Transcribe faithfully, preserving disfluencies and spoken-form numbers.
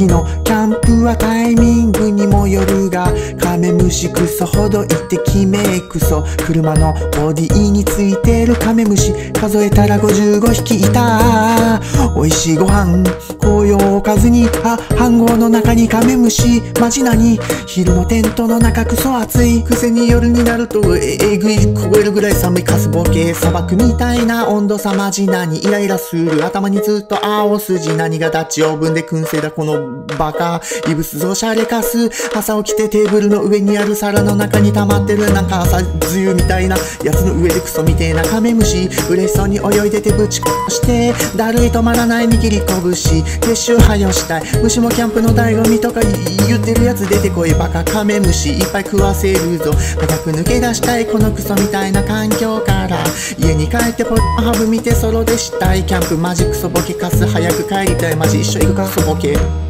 時のキャンプはタイミングにもよるが、カメムシクソほどいてきめクソ。車のボディについてるカメムシ数えたらごじゅうごひきいた。美味しいご飯紅葉おかずに、あ、飯盒の中にカメムシマジなに。昼のテントの中クソ暑いくせに夜になるとええぐい凍えるぐらい寒いカスボケ。砂漠みたいな温度差マジなにイライラする。頭にずっと青筋、何がダッチオーブンで燻製だこのバカ。異物増しゃれかす。朝起きてテーブルの上にある皿の中に溜まってるなんか朝露みたいなやつの上でクソみてえなカメムシ。嬉しそうに泳いでてぶちこしてだるい止まらない握り拳。撤収はよしたい。虫もキャンプの醍醐味とか言ってるやつ出てこいバカカメムシ。いっぱい食わせるぞ。早く抜け出したいこのクソみたいな環境から。家に帰ってポッハブ見てソロでしたい。キャンプマジクソボケカス。早く帰りたいマジ一緒行くかクソボケ。